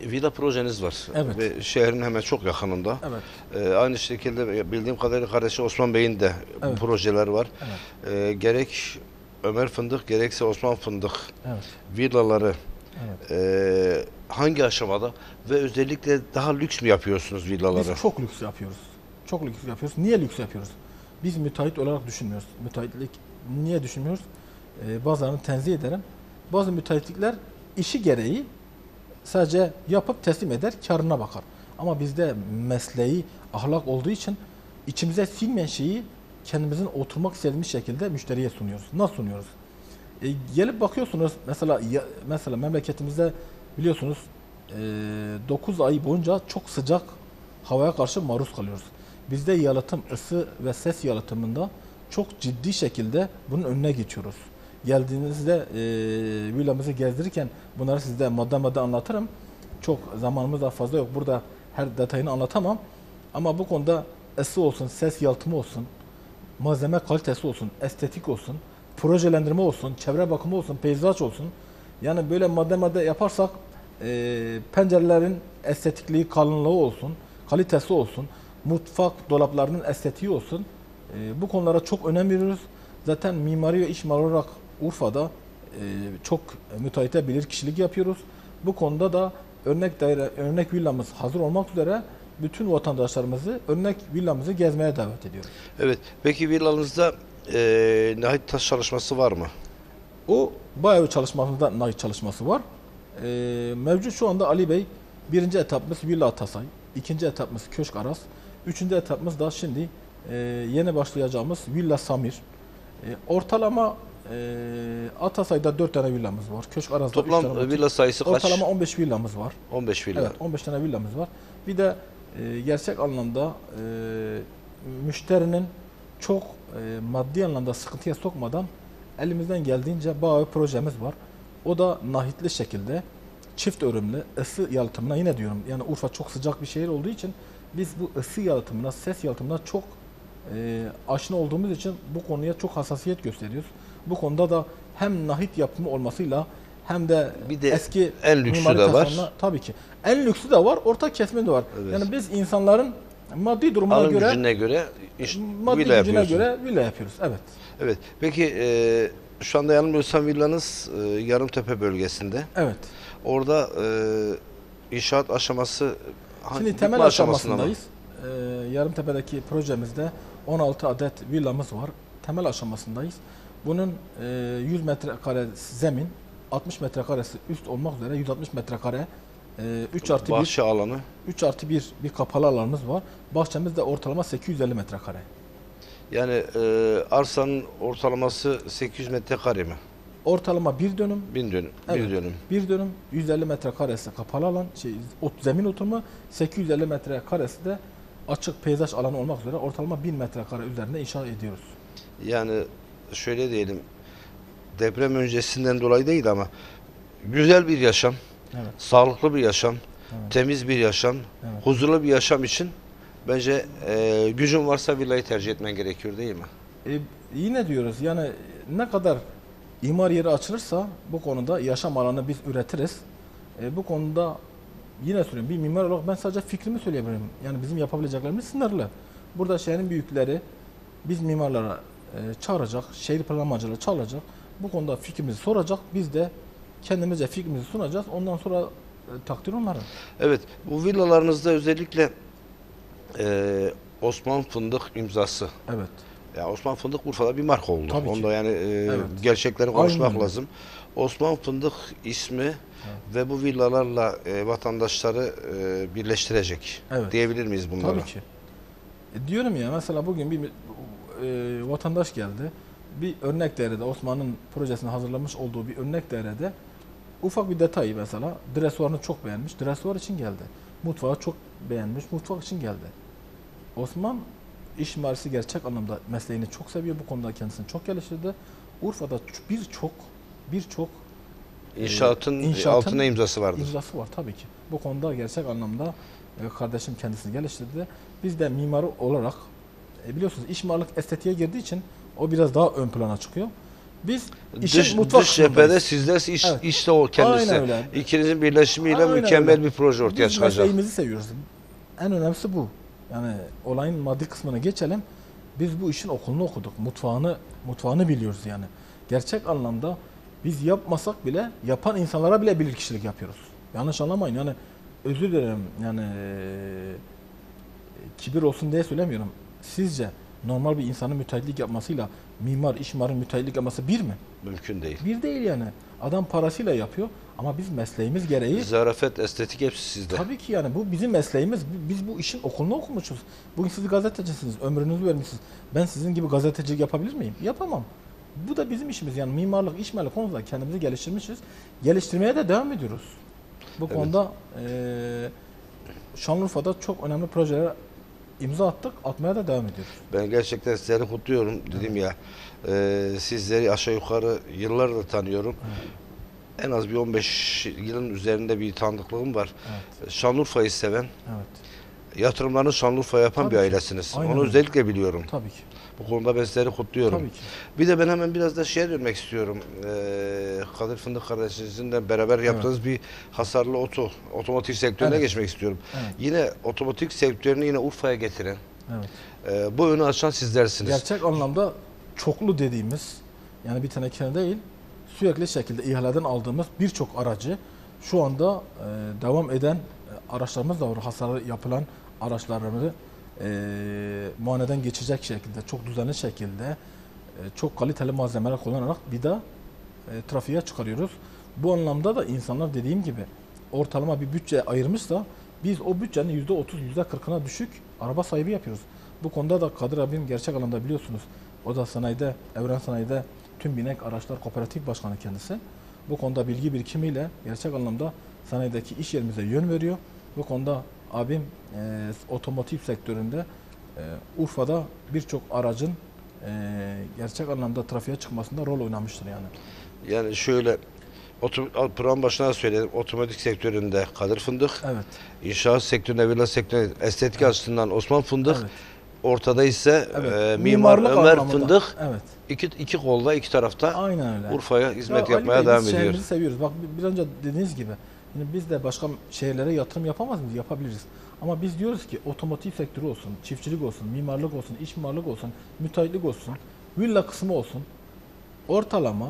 villa projeniz var. Evet. Ve şehrin hemen çok yakınında. Evet. Ee, aynı şekilde bildiğim kadarıyla kardeşi Osman Bey'in de Evet. projeler var. Evet. Ee, gerek Ömer Fındık gerekse Osman Fındık Evet. villaları Evet. e, hangi aşamada ve özellikle daha lüks mü yapıyorsunuz villaları? Biz çok lüks yapıyoruz. Çok lüks yapıyoruz. Niye lüks yapıyoruz? Biz müteahhit olarak düşünmüyoruz. Müteahhitlik niye düşünmüyoruz? Ee, bazılarını tenzih ederim. Bazı müteahhitlikler işi gereği sadece yapıp teslim eder, karına bakar. Ama bizde mesleği, ahlak olduğu için içimize sinmeyen şeyi kendimizin oturmak istediğimiz şekilde müşteriye sunuyoruz. Nasıl sunuyoruz? E, gelip bakıyorsunuz mesela ya, mesela memleketimizde biliyorsunuz e, dokuz ay boyunca çok sıcak havaya karşı maruz kalıyoruz. Bizde yalıtım, ısı ve ses yalıtımında çok ciddi şekilde bunun önüne geçiyoruz. Geldiğinizde e, villamızı gezdirirken bunları size madde madde anlatırım. Çok zamanımız da fazla yok. Burada her detayını anlatamam. Ama bu konuda ısı olsun, ses yalıtımı olsun, malzeme kalitesi olsun, estetik olsun, projelendirme olsun, çevre bakımı olsun, peyzaj olsun. Yani böyle madde madde yaparsak e, pencerelerin estetikliği, kalınlığı olsun, kalitesi olsun, mutfak dolaplarının estetiği olsun. E, bu konulara çok önem veriyoruz. Zaten mimari ve iş mimarı olarak Urfa'da e, çok müteahhite bilir kişilik yapıyoruz. Bu konuda da örnek daire, örnek villamız hazır olmak üzere bütün vatandaşlarımızı örnek villamızı gezmeye davet ediyoruz. Evet. Peki villanızda e, nahit taş çalışması var mı? O bayağı bir çalışmamızda nahit çalışması var. Ee, mevcut şu anda Ali Bey birinci etapımız Villa Atasay, ikinci etapımız Köşk Aras, üçüncü etapımız da şimdi e, yeni başlayacağımız Villa Samir. E, ortalama e, Atasay'da dört tane villamız var. Köşk Aras'da üç Toplam tane. villa sayısı kaç? Ortalama on beş villamız var. on beş villa. Evet, on beş tane villamız var. Bir de e, gerçek anlamda e, müşterinin çok e, maddi anlamda sıkıntıya sokmadan elimizden geldiğince bayağı bir projemiz var. O da nahitli şekilde çift örümlü ısı yalıtımına yine diyorum. Yani Urfa çok sıcak bir şehir olduğu için biz bu ısı yalıtımına, ses yalıtımına çok e, aşina olduğumuz için bu konuya çok hassasiyet gösteriyoruz. Bu konuda da hem nahit yapımı olmasıyla hem de, Bir de eski en lüksü mimari de var. tasarımla- tabii ki. En lüksü de var, orta kesme de var. Evet. Yani biz insanların maddi durumuna Alım göre, gücüne göre iş, maddi villa gücüne yapıyorsunuz. göre villa yapıyoruz. Evet. Evet. Peki e, şu anda yanılmıyorsam villanız e, Yarımtepe bölgesinde. Evet. Orada e, inşaat aşaması hangi- Şimdi bitme temel aşamasında mı? aşamasındayız. Ee, Yarımtepe'deki projemizde on altı adet villamız var. Temel aşamasındayız. Bunun e, yüz metrekare zemin, altmış metrekaresi üst olmak üzere yüz altmış metrekare e, üç artı bir Bahçe alanı. üç artı bir bir kapalı alanımız var. Bahçemiz de ortalama sekiz yüz elli metrekare. Yani e, arsanın ortalaması sekiz yüz metrekare mi? Ortalama bir dönüm, Bin dönüm. evet, Bir dönüm. bir dönüm yüz elli metrekaresi kapalı alan, şey, ot- zemin oturumu, sekiz yüz elli metrekaresi de açık peyzaj alanı olmak üzere ortalama bin metrekare üzerinde inşa ediyoruz. Yani şöyle diyelim, deprem öncesinden dolayı değil ama güzel bir yaşam, Evet. sağlıklı bir yaşam, Evet. temiz bir yaşam, Evet. huzurlu bir yaşam için bence e, gücün varsa villayı tercih etmen gerekiyor değil mi? E, yine diyoruz yani ne kadar imar yeri açılırsa bu konuda yaşam alanı biz üretiriz. E, bu konuda yine söylüyorum bir mimar olarak ben sadece fikrimi söyleyebilirim. Yani bizim yapabileceklerimiz sınırlı. Burada şehrin büyükleri biz mimarlara e, çağıracak, şehir planlamacıları çağıracak. Bu konuda fikrimizi soracak. Biz de kendimize fikrimizi sunacağız. Ondan sonra e, takdir onların. Evet, bu villalarınızda özellikle e, Osman Fındık imzası. Evet. Ya Osman Fındık Urfa'da bir marka oldu. Tabii ki. Onda yani e, Evet. gerçekleri konuşmak Aynen öyle. lazım. Osman Fındık ismi ve bu villalarla e, vatandaşları e, birleştirecek Evet. diyebilir miyiz bunlara? Tabii ki. E, diyorum ya mesela bugün bir e, vatandaş geldi. Bir örnek dairede Osman'ın projesini hazırlamış olduğu bir örnek dairede ufak bir detayı mesela dresuarını çok beğenmiş. Dresuar için geldi. Mutfağı çok beğenmiş. Mutfak için geldi. Osman iş mimarisi gerçek anlamda mesleğini çok seviyor. Bu konuda kendisini çok geliştirdi. Urfa'da birçok birçok İnşaatın, e, inşaatın altına imzası vardır. imzası var tabii ki. Bu konuda gerçek anlamda e, kardeşim kendisini geliştirdi. Biz de mimar olarak e, biliyorsunuz iş mimarlık estetiğe girdiği için o biraz daha ön plana çıkıyor. Biz işin Dış, mutfak dış cephede kısmındayız. sizler iş, Evet. işte o kendisi. Aynen öyle. İkinizin birleşimiyle Aynen mükemmel öyle. bir proje ortaya Biz çıkacak. mesleğimizi seviyoruz. En önemlisi bu. Yani olayın maddi kısmına geçelim. Biz bu işin okulunu okuduk. Mutfağını mutfağını biliyoruz yani. Gerçek anlamda biz yapmasak bile yapan insanlara bile bilirkişilik yapıyoruz. Yanlış anlamayın. Yani özür dilerim. Yani eee, kibir olsun diye söylemiyorum. Sizce normal bir insanın müteahhitlik yapmasıyla mimar, iş mimarın müteahhitlik yapması bir mi? Mümkün değil. Bir değil yani. Adam parasıyla yapıyor ama biz mesleğimiz gereği Zarafet, estetik hepsi sizde. tabii ki yani bu bizim mesleğimiz. Biz bu işin okulunu okumuşuz. Bugün siz gazetecisiniz, ömrünüzü vermişsiniz. Ben sizin gibi gazetecilik yapabilir miyim? Yapamam. Bu da bizim işimiz yani mimarlık, iş mimarlık konusunda kendimizi geliştirmişiz. Geliştirmeye de devam ediyoruz. Bu Evet. konuda eee Şanlıurfa'da çok önemli projelere imza attık, atmaya da devam ediyoruz. Ben gerçekten sizleri kutluyorum. Dedim ya, e, sizleri aşağı yukarı yıllardır tanıyorum. En az bir on beş yılın üzerinde bir tanıdıklığım var. Evet. Şanlıurfa'yı seven, Evet. yatırımlarını Şanlıurfa'ya yapan Tabii bir ki. ailesiniz. Aynen Onu öyle. özellikle biliyorum. Tabii ki. Bu konuda ben sizleri kutluyorum. Tabii ki. Bir de ben hemen biraz da şeye dönmek istiyorum. Ee, Kadir Fındık kardeşinizle beraber yaptığınız bir hasarlı oto, otomotiv sektörüne Evet. geçmek istiyorum. Evet. Yine otomotiv sektörünü yine Urfa'ya getiren, Evet. e, bu önü açan sizlersiniz. Gerçek anlamda çoklu dediğimiz yani bir tane kere değil sürekli şekilde ihaleden aldığımız birçok aracı şu anda e, devam eden e, araçlarımız da var. Hasarı yapılan araçlarımızı e, muayeneden geçecek şekilde, çok düzenli şekilde, e, çok kaliteli malzemeler kullanarak bir daha e, trafiğe çıkarıyoruz. Bu anlamda da insanlar dediğim gibi ortalama bir bütçe ayırmışsa biz o bütçenin yüzde otuz, yüzde kırkına düşük araba sahibi yapıyoruz. Bu konuda da Kadir abim gerçek anlamda biliyorsunuz. O da sanayide, Evren Sanayi'de tüm binek araçlar kooperatif başkanı kendisi. Bu konuda bilgi birikimiyle gerçek anlamda sanayideki iş yerimize yön veriyor. Bu konuda abim e, otomotiv sektöründe e, Urfa'da birçok aracın e, gerçek anlamda trafiğe çıkmasında rol oynamıştır yani. Yani şöyle, otom, program başına söyledim, otomotiv sektöründe Kadir Fındık, Evet. inşaat sektöründe, villa sektöründe, estetik açısından Osman Fındık, Evet. ortada ise Evet. e, mimar Mimarlık Ömer anlamında. Fındık, Evet. iki, iki kolda, iki tarafta Aynen öyle. Urfa'ya hizmet Ya Ali yapmaya Bey, devam biz ediyor. şehrimizi seviyoruz. Bak bir önce dediğiniz gibi yani biz de başka şehirlere yatırım yapamaz mıyız? Yapabiliriz. Ama biz diyoruz ki otomotiv sektörü olsun, çiftçilik olsun, mimarlık olsun, iç mimarlık olsun, müteahhitlik olsun, villa kısmı olsun. Ortalama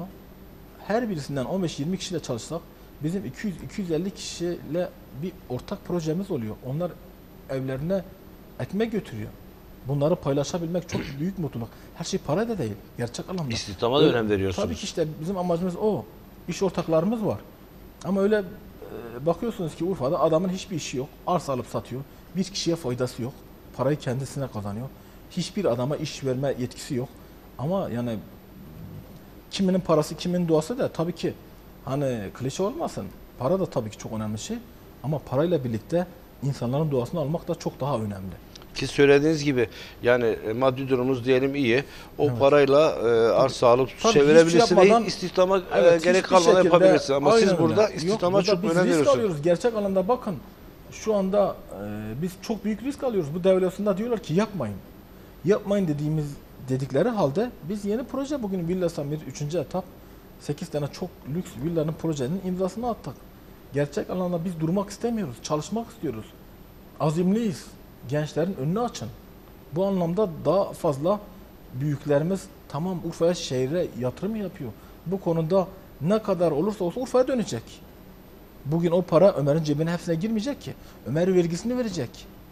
her birisinden on beş yirmi kişiyle çalışsak bizim iki yüz iki yüz elli kişiyle bir ortak projemiz oluyor. Onlar evlerine ekmek götürüyor. Bunları paylaşabilmek çok büyük mutluluk. Her şey para da değil. Gerçek anlamda. İstihdama da Öyle- önem veriyorsunuz. Tabii ki işte bizim amacımız o. İş ortaklarımız var. Ama öyle e, bakıyorsunuz ki Urfa'da adamın hiçbir işi yok. Arsa alıp satıyor. Bir kişiye faydası yok. Parayı kendisine kazanıyor. Hiçbir adama iş verme yetkisi yok. Ama yani kiminin parası kimin duası da tabii ki hani klişe olmasın. Para da tabii ki çok önemli şey. Ama parayla birlikte insanların duasını almak da çok daha önemli. Ki söylediğiniz gibi yani e, maddi durumumuz diyelim iyi. O Evet. parayla e, arsa alıp Tabii çevirebilirsin hiçbir şey yapmadan- ve istihdama e, Evet, gerek hiçbir kalmadan şekilde- yapabilirsin. Ama siz Aynen burada öyle. istihdama Yok, çok burada biz önem risk veriyorsunuz. alıyoruz. Gerçek anlamda bakın şu anda e, biz çok büyük risk alıyoruz. Bu devletinde diyorlar ki yapmayın. Yapmayın dediğimiz dedikleri halde biz yeni proje bugün Villa Samir üçüncü etap sekiz tane çok lüks villanın projenin imzasını attık. Gerçek anlamda biz durmak istemiyoruz. Çalışmak istiyoruz. Azimliyiz. Gençlerin önünü açın. Bu anlamda daha fazla büyüklerimiz tamam Urfa'ya şehre yatırım yapıyor. Bu konuda ne kadar olursa olsun Urfa'ya dönecek. Bugün o para Ömer'in cebine hepsine girmeyecek ki. Ömer vergisini verecek.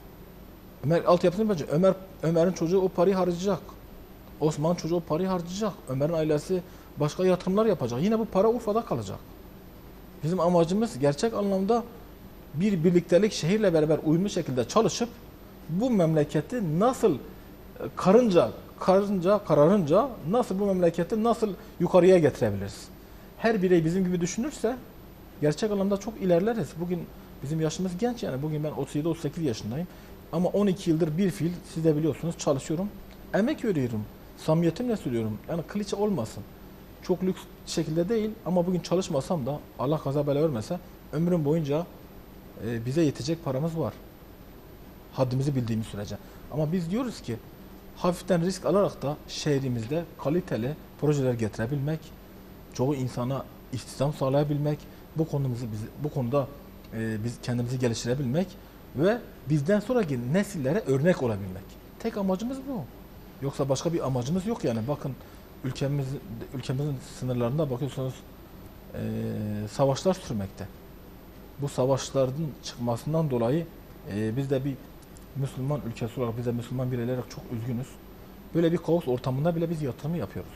Ömer altyapısını verecek. Ömer Ömer'in çocuğu o parayı harcayacak. Osman çocuğu o parayı harcayacak. Ömer'in ailesi başka yatırımlar yapacak. Yine bu para Urfa'da kalacak. Bizim amacımız gerçek anlamda bir birliktelik şehirle beraber uyumlu şekilde çalışıp bu memleketi nasıl e, karınca karınca kararınca nasıl bu memleketi nasıl yukarıya getirebiliriz? Her birey bizim gibi düşünürse gerçek anlamda çok ilerleriz. Bugün bizim yaşımız genç yani bugün ben otuz yedi otuz sekiz yaşındayım. Ama on iki yıldır bir fiil siz de biliyorsunuz çalışıyorum. Emek veriyorum. Samimiyetimle söylüyorum. Yani klişe olmasın. Çok lüks şekilde değil ama bugün çalışmasam da Allah kaza bela vermese ömrüm boyunca e, bize yetecek paramız var. Haddimizi bildiğimiz sürece. Ama biz diyoruz ki hafiften risk alarak da şehrimizde kaliteli projeler getirebilmek, çoğu insana istihdam sağlayabilmek, bu konumuzu biz, bu konuda e, biz kendimizi geliştirebilmek ve bizden sonraki nesillere örnek olabilmek. Tek amacımız bu. Yoksa başka bir amacımız yok yani. Bakın ülkemiz ülkemizin sınırlarında bakıyorsunuz e, savaşlar sürmekte. Bu savaşların çıkmasından dolayı e, biz de bir Müslüman ülkesi olarak, biz de Müslüman bireyler olarak çok üzgünüz. Böyle bir kaos ortamında bile biz yatırımı yapıyoruz.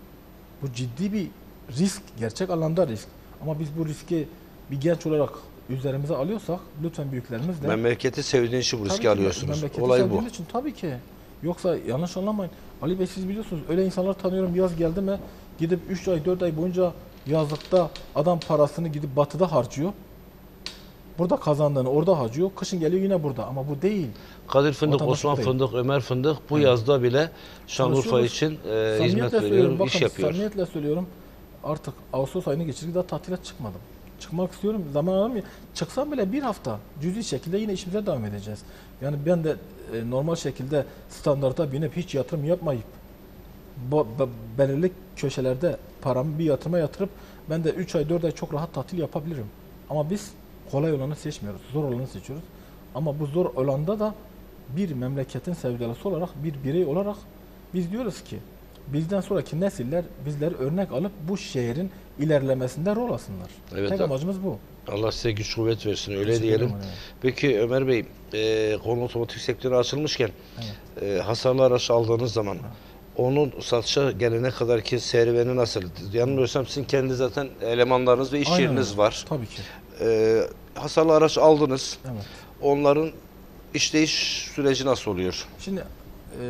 Bu ciddi bir risk, gerçek anlamda risk. Ama biz bu riski bir genç olarak üzerimize alıyorsak lütfen büyüklerimiz de... Memleketi sevdiğin için bu riski ki, alıyorsunuz. memleketi Olay bu. sevdiğimiz için tabii ki. Yoksa yanlış anlamayın. Ali Bey siz biliyorsunuz öyle insanlar tanıyorum, yaz geldi mi gidip üç ay dört ay boyunca yazlıkta adam parasını gidip batıda harcıyor. Burada kazandığını orada harcıyor. Kışın geliyor yine burada ama bu değil. Kadir Fındık, Vatandaşlık Osman değil. Fındık, Ömer Fındık bu Evet. yazda bile Şanlıurfa Çalışıyoruz. için e, hizmet Samimiyetle veriyor, söylüyorum, iş bakın yapıyor. samimiyetle söylüyorum. Artık Ağustos ayını geçirdik, daha tatile çıkmadım. Çıkmak istiyorum, zaman alamıyorum. Çıksam bile bir hafta cüzi şekilde yine işimize devam edeceğiz. Yani ben de e, normal şekilde standarta binip hiç yatırım yapmayıp bu, bu, belirli köşelerde paramı bir yatırıma yatırıp ben de üç ay dört ay çok rahat tatil yapabilirim. Ama biz kolay olanı seçmiyoruz, zor olanı seçiyoruz. Ama bu zor olanda da bir memleketin sevdalısı olarak, bir birey olarak biz diyoruz ki bizden sonraki nesiller bizleri örnek alıp bu şehrin ilerlemesinde rol alsınlar. Evet, Tek abi. amacımız bu. Allah size güç kuvvet versin, öyle Teşekkür diyelim. ederim. Peki Ömer Bey, e, konu otomotiv sektörü açılmışken Evet. e, hasarlı araç aldığınız zaman onun satışa gelene kadar ki serüveni nasıl? Yanılmıyorsam sizin kendi zaten elemanlarınız ve iş Aynen yeriniz öyle. var. Tabii ki. E, hasarlı araç aldınız. Evet. Onların işleyiş süreci nasıl oluyor? Şimdi eee,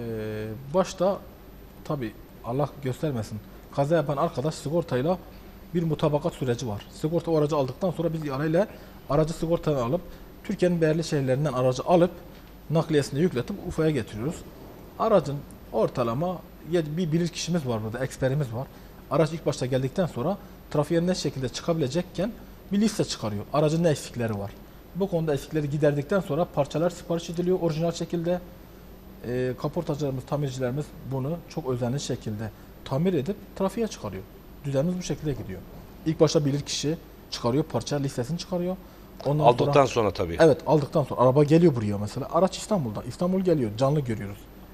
başta tabii Allah göstermesin kaza yapan arkadaş sigortayla bir mutabakat süreci var. Sigorta o aracı aldıktan sonra biz arayla aracı sigortadan alıp Türkiye'nin belirli şehirlerinden aracı alıp nakliyesine yükletip Urfa'ya getiriyoruz. Aracın ortalama yedi- bir bilir kişimiz var burada, eksperimiz var. Araç ilk başta geldikten sonra trafiğe ne şekilde çıkabilecekken bir liste çıkarıyor. Aracın ne eksikleri var. Bu konuda eksikleri giderdikten sonra parçalar sipariş ediliyor orijinal şekilde. E, kaportacılarımız, tamircilerimiz bunu çok özenli şekilde tamir edip trafiğe çıkarıyor. Düzenimiz bu şekilde gidiyor. İlk başta bilir kişi çıkarıyor, parça listesini çıkarıyor. Ondan Aldıktan sonra, sonra tabii. evet aldıktan sonra araba geliyor buraya mesela. Araç İstanbul'da. İstanbul geliyor, canlı görüyoruz.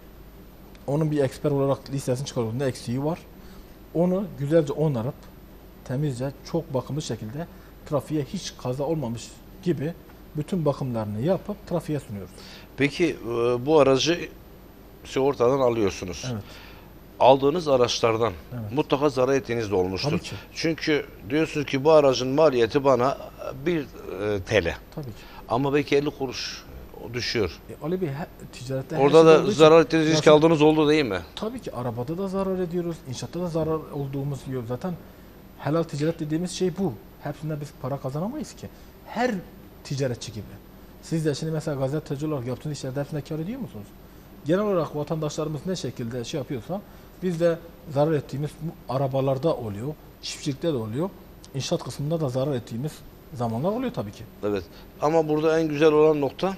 Onun bir eksper olarak listesini çıkarıyoruz. Ne eksiği var? Onu güzelce onarıp temizce, çok bakımlı şekilde trafiğe hiç kaza olmamış gibi bütün bakımlarını yapıp trafiğe sunuyoruz. Peki e, bu aracı sigortadan alıyorsunuz. Evet. Aldığınız araçlardan Evet. mutlaka zarar ettiğiniz de olmuştur. Tabii ki. Çünkü diyorsunuz ki bu aracın maliyeti bana bir e, T L. Tabii ki. Ama belki elli kuruş düşüyor. E, Ali Bey he, ticarette her Orada şey olduğu da için- zarar ettiğiniz risk Nasıl- aldığınız oldu değil mi? Tabii ki arabada da zarar ediyoruz, inşaatta da zarar olduğumuz yok. Zaten helal ticaret dediğimiz şey bu. Hepsinde biz para kazanamayız ki. Her ticaretçi gibi. Siz de şimdi mesela gazeteci olarak yaptığınız işlerde hepsinde kar ediyor musunuz? Genel olarak vatandaşlarımız ne şekilde şey yapıyorsa biz de zarar ettiğimiz bu arabalarda oluyor, çiftçilikte de oluyor. İnşaat kısmında da zarar ettiğimiz zamanlar oluyor tabii ki. Evet. Ama burada en güzel olan nokta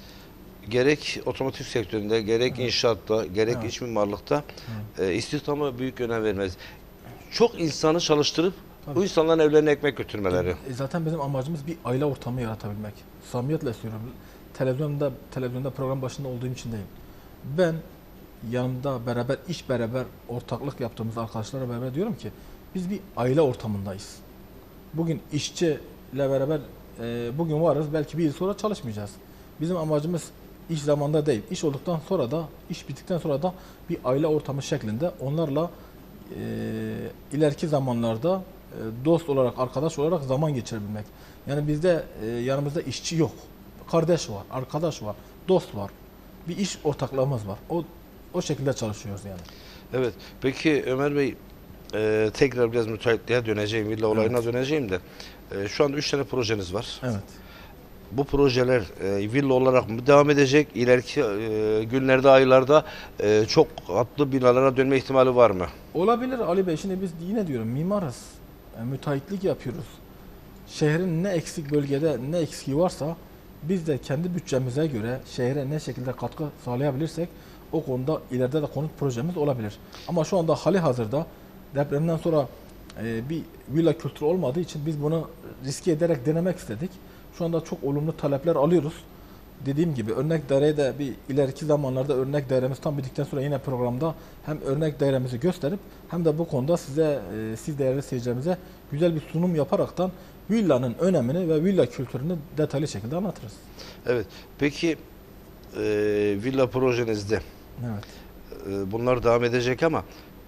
gerek otomotiv sektöründe, gerek inşaatta, gerek Evet. iç mimarlıkta e, istihdama büyük önem vermez. Çok insanı çalıştırıp Tabii. bu insanların evlerine ekmek götürmeleri. E zaten bizim amacımız bir aile ortamı yaratabilmek. Samimiyetle söylüyorum. Televizyonda televizyonda program başında olduğum için değil. Ben yanımda beraber iş beraber ortaklık yaptığımız arkadaşlara beraber diyorum ki biz bir aile ortamındayız. Bugün işçiyle beraber e, bugün varız, belki bir yıl sonra çalışmayacağız. Bizim amacımız iş zamanında değil. İş olduktan sonra da, iş bittikten sonra da bir aile ortamı şeklinde onlarla e, ileriki zamanlarda e, dost olarak, arkadaş olarak zaman geçirebilmek. Yani bizde e, yanımızda işçi yok. Kardeş var, arkadaş var, dost var. Bir iş ortaklığımız var. O o şekilde çalışıyoruz yani. Evet. Peki Ömer Bey, e, tekrar biraz müteahhitliğe döneceğim, villa olayına döneceğim de e, şu anda üç tane projeniz var. Evet. Bu projeler e, villa olarak mı devam edecek? İleriki e, günlerde, aylarda e, çok katlı binalara dönme ihtimali var mı? Olabilir Ali Bey. Şimdi biz yine diyorum mimarız. Yani müteahhitlik yapıyoruz. Şehrin ne eksik bölgede ne eksiği varsa biz de kendi bütçemize göre şehre ne şekilde katkı sağlayabilirsek O konuda ileride de konut projemiz olabilir. Ama şu anda hali hazırda depremden sonra e, bir villa kültürü olmadığı için biz bunu riske ederek denemek istedik. Şu anda çok olumlu talepler alıyoruz. Dediğim gibi örnek daireye de bir ileriki zamanlarda örnek dairemiz tam bittikten sonra yine programda hem örnek dairemizi gösterip hem de bu konuda size, e, siz değerli seyircilerimize güzel bir sunum yaparaktan villanın önemini ve villa kültürünü detaylı şekilde anlatırız. Evet. Peki e, villa projenizde Evet. e, bunlar devam edecek ama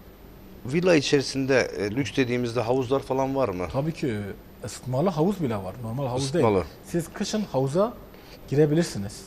villa içerisinde e, lüks dediğimizde havuzlar falan var mı? Tabii ki ısıtmalı havuz bile var. Normal havuz Isıtmalı. değil. Siz kışın havuza girebilirsiniz.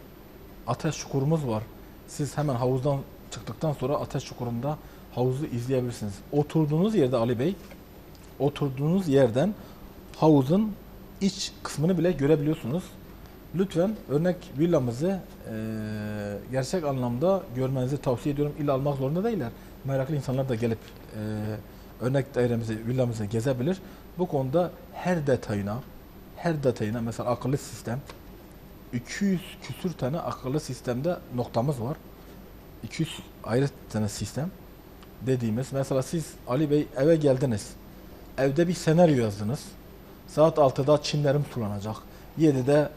Ateş çukurumuz var. Siz hemen havuzdan çıktıktan sonra ateş çukurunda havuzu izleyebilirsiniz. Oturduğunuz yerde Ali Bey, oturduğunuz yerden havuzun iç kısmını bile görebiliyorsunuz. Lütfen örnek villamızı e, gerçek anlamda görmenizi tavsiye ediyorum. İlla almak zorunda değiller. Meraklı insanlar da gelip e, örnek dairemizi, villamızı gezebilir. Bu konuda her detayına, her detayına mesela akıllı sistem, iki yüz küsür tane akıllı sistemde noktamız var. iki yüz ayrı tane sistem dediğimiz. Mesela siz Ali Bey eve geldiniz. Evde bir senaryo yazdınız. Saat altıda çimlerim sulanacak. yedide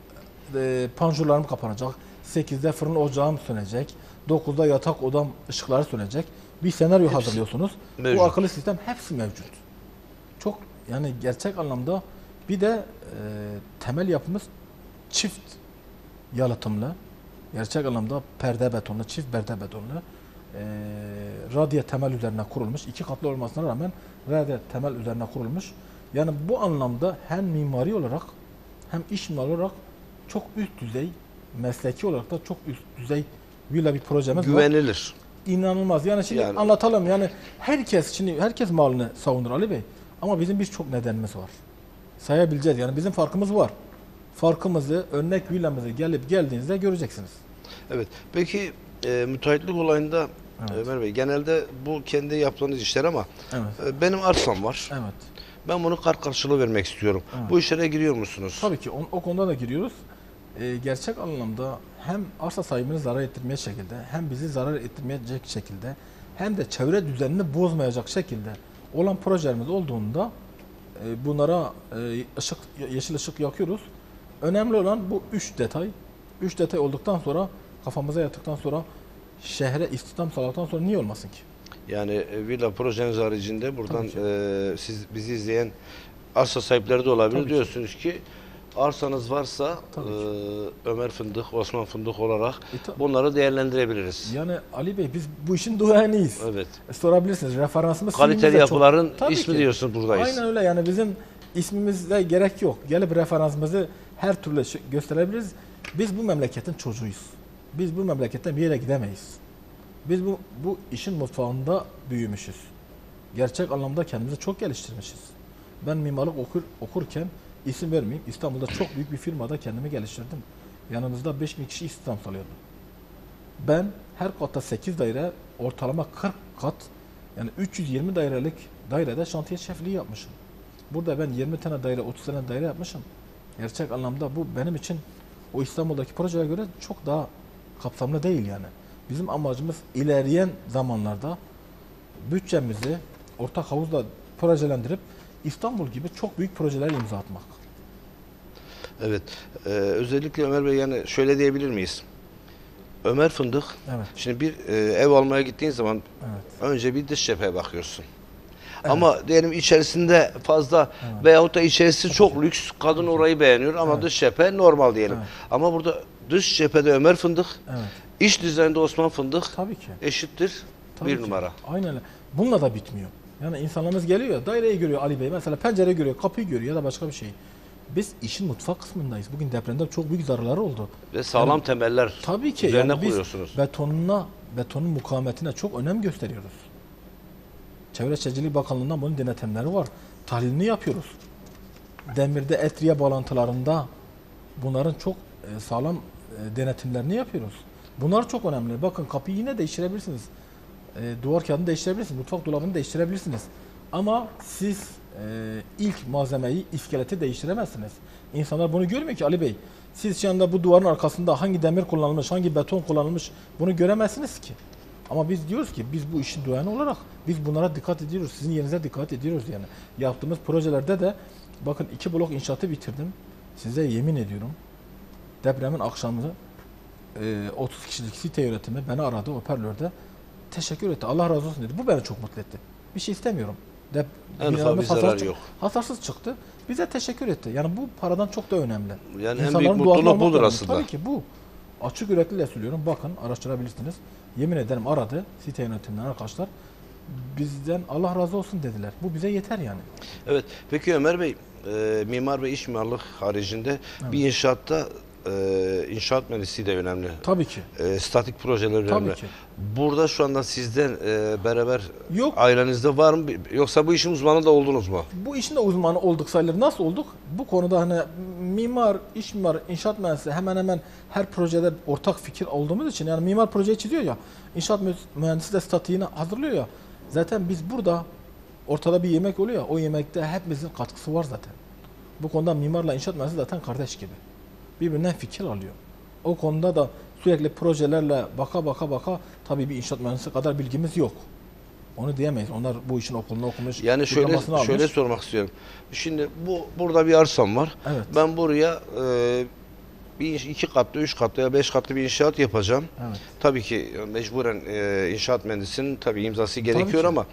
e, panjurlarım kapanacak. sekizde fırın ocağım sönecek. dokuzda yatak odam ışıkları sönecek. Bir senaryo Hepsi hazırlıyorsunuz. mevcut. Bu akıllı sistem hepsi mevcut. Çok yani gerçek anlamda bir de e, temel yapımız çift yalıtımlı. Gerçek anlamda perde betonlu, çift perde betonlu. E, radya temel üzerine kurulmuş. İki katlı olmasına rağmen radya temel üzerine kurulmuş. Yani bu anlamda hem mimari olarak hem iş mimari olarak çok üst düzey, mesleki olarak da çok üst düzey villa bir projemiz var. Güvenilir. İnanılmaz. Yani şimdi Yani- anlatalım. Yani herkes şimdi herkes malını savunur Ali Bey. Ama bizim birçok nedenimiz var. Sayabileceğiz. Yani bizim farkımız var. Farkımızı, örnek villamızı gelip geldiğinizde göreceksiniz. Evet. Peki e, müteahhitlik olayında Evet. Ömer Bey genelde bu kendi yaptığınız işler ama Evet. e, benim arsam var. Evet. Ben bunu kart karşılığı vermek istiyorum. Evet. Bu işlere giriyor musunuz? Tabii ki o, o konuda da giriyoruz. Ee, gerçek anlamda hem arsa sahibini zarar ettirmeyecek şekilde, hem bizi zarar ettirmeyecek şekilde, hem de çevre düzenini bozmayacak şekilde olan projelerimiz olduğunda e, bunlara e, ışık, yeşil ışık yakıyoruz. Önemli olan bu üç detay. Üç detay olduktan sonra, kafamıza yattıktan sonra, şehre istihdam sağladıktan sonra niye olmasın ki? Yani e, villa projeniz haricinde buradan Tabii ki. e, siz bizi izleyen arsa sahipleri de olabilir. Tabii ki. Diyorsunuz ki arsanız varsa Tabii e, ki. Ömer Fındık, Osman Fındık olarak E, ta- bunları değerlendirebiliriz. Yani Ali Bey biz bu işin duayeniyiz. Evet. E, sorabilirsiniz. Referansımız Kaliteli sizin de çok- yapıların Tabii ismi ki. diyorsun buradayız. Aynen öyle yani bizim ismimizde gerek yok. Gelip referansımızı her türlü şey- gösterebiliriz. Biz bu memleketin çocuğuyuz. Biz bu memleketten bir yere gidemeyiz. Biz bu, bu işin mutfağında büyümüşüz. Gerçek anlamda kendimizi çok geliştirmişiz. Ben mimarlık okur, okurken isim vermeyeyim. İstanbul'da çok büyük bir firmada kendimi geliştirdim. Yanımızda beş bin kişi istihdam sağlıyordu. Ben her katta sekiz daire, ortalama kırk kat, yani üç yüz yirmi dairelik dairede şantiye şefliği yapmışım. Burada ben yirmi tane daire, otuz tane daire yapmışım. Gerçek anlamda bu benim için o İstanbul'daki projeye göre çok daha kapsamlı değil yani. Bizim amacımız ilerleyen zamanlarda bütçemizi ortak havuzla projelendirip İstanbul gibi çok büyük projeler imza atmak. Evet. Ee, özellikle Ömer Bey yani şöyle diyebilir miyiz? Ömer Fındık, Evet, şimdi bir e, ev almaya gittiğin zaman evet. önce bir dış cepheye bakıyorsun. Evet. Ama diyelim içerisinde fazla Evet. veyahut da içerisi çok lüks, kadın orayı beğeniyor ama Evet. dış cephe normal diyelim. Evet. Ama burada dış cephede Ömer Fındık, Evet. iç dizaynda Osman Fındık Tabii ki. eşittir Tabii bir ki. numara. Aynen öyle. Bununla da bitmiyor. Yani insanlarımız geliyor ya, daireyi görüyor Ali Bey, mesela pencereyi görüyor, kapıyı görüyor ya da başka bir şey. Biz işin mutfak kısmındayız. Bugün depremde çok büyük zararlar oldu. Ve sağlam Yani- temeller Tabii ki. üzerine Yani biz kuruyorsunuz. betonuna, betonun mukavemetine çok önem gösteriyoruz. Çevre Şehircilik Bakanlığı'ndan bunun denetimleri var. Tahlilini yapıyoruz. Demirde etriye bağlantılarında bunların çok e, sağlam e, denetimlerini yapıyoruz. Bunlar çok önemli. Bakın kapıyı yine değiştirebilirsiniz. E, duvar kağıdını değiştirebilirsiniz. Mutfak dolabını değiştirebilirsiniz. Ama siz e, ilk malzemeyi, iskeleti değiştiremezsiniz. İnsanlar bunu görmüyor ki Ali Bey. Siz şu anda bu duvarın arkasında hangi demir kullanılmış, hangi beton kullanılmış bunu göremezsiniz ki. Ama biz diyoruz ki biz bu işin duyanı olarak biz bunlara dikkat ediyoruz. Sizin yerinize dikkat ediyoruz yani. Yaptığımız projelerde de bakın iki blok inşaatı bitirdim. Size yemin ediyorum depremin akşamı e, otuz kişilik site yönetimi beni aradı hoparlörde. Teşekkür etti. Allah razı olsun dedi. Bu beni çok mutlu etti. Bir şey istemiyorum. Dep En ufak binalarımız bir zarar hasarsız- yok. Hasarsız çıktı. Bize teşekkür etti. Yani bu paradan çok da önemli. Yani en İnsanların büyük duasını mutluluk almak budur önemli. aslında. Tabii ki bu. Açık yürekliyle söylüyorum. Bakın araştırabilirsiniz. Yemin ederim aradı site yönetiminden arkadaşlar. Bizden Allah razı olsun dediler. Bu bize yeter yani. Evet. Peki Ömer Bey, e, mimar ve iç mimarlık haricinde bir inşaatta e, inşaat mühendisliği de önemli. Tabii ki. E, statik projeler Tabii önemli. ki. Burada şu anda sizden e, beraber Yok. ailenizde var mı? Yoksa bu işin uzmanı da oldunuz mu? Bu işin de uzmanı olduk sayılır. Nasıl olduk? Bu konuda hani mimar, iç mimar, inşaat mühendisi hemen hemen her projede ortak fikir olduğumuz için yani mimar projeyi çiziyor ya, inşaat mühendisi de statiğini hazırlıyor ya. Zaten biz burada ortada bir yemek oluyor ya, o yemekte hepimizin katkısı var zaten. Bu konuda mimarla inşaat mühendisi zaten kardeş gibi. Birbirinden fikir alıyor. O konuda da sürekli projelerle baka baka baka tabii bir inşaat mühendisi kadar bilgimiz yok. Onu diyemeyiz. Onlar bu işin okulunu okumuş. Yani şöyle diplomasını almış. şöyle sormak istiyorum. Şimdi bu burada bir arsam var. Evet. Ben buraya e, bir iş- iki katlı, üç katlı ya beş katlı bir inşaat yapacağım. Evet. Tabii ki mecburen e, inşaat mühendisinin tabii imzası gerekiyor ki. ama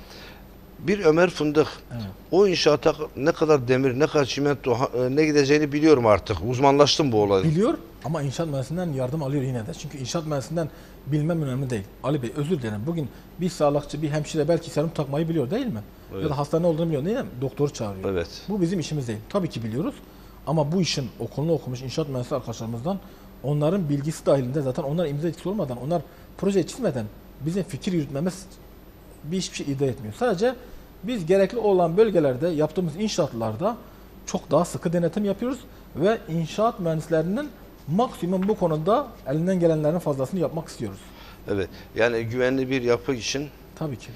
bir Ömer Fındık Evet. o inşaata ne kadar demir, ne kadar çimento, ha- e, ne gideceğini biliyorum artık. Uzmanlaştım bu olayda. Biliyor ama inşaat mühendisinden yardım alıyor yine de. Çünkü inşaat mühendisinden bilmem önemli değil. Ali Bey özür dilerim. Bugün bir sağlıkçı, bir hemşire belki serum takmayı biliyor değil mi? Evet. Ya da hastane olduğunu biliyor değil mi? Doktoru çağırıyor. Evet. Bu bizim işimiz değil. Tabii ki biliyoruz. Ama bu işin okulunu okumuş inşaat mühendisi arkadaşlarımızdan onların bilgisi dahilinde zaten onlar imza etkisi olmadan, onlar proje çizmeden bizim fikir yürütmemiz bir hiçbir şey iddia etmiyor. Sadece biz gerekli olan bölgelerde yaptığımız inşaatlarda çok daha sıkı denetim yapıyoruz ve inşaat mühendislerinin maksimum bu konuda elinden gelenlerin fazlasını yapmak istiyoruz. Evet. Yani güvenli bir yapı için Tabii ki.